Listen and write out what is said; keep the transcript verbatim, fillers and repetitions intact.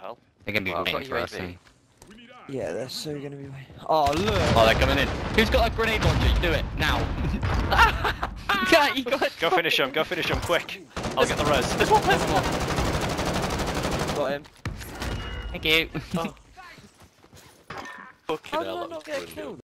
hell? They're gonna be Well, I've waiting got for us. U A V. eh? Yeah, they're so gonna be waiting. Oh, look! Oh, they're coming in. Who's got a grenade launcher? Do it now. Yeah, you got it. Go finish him, go finish him, quick. I'll get the res. There's one person left. Got him. Thank you. Oh. Fucking How did hell, I that not was get brilliant. killed?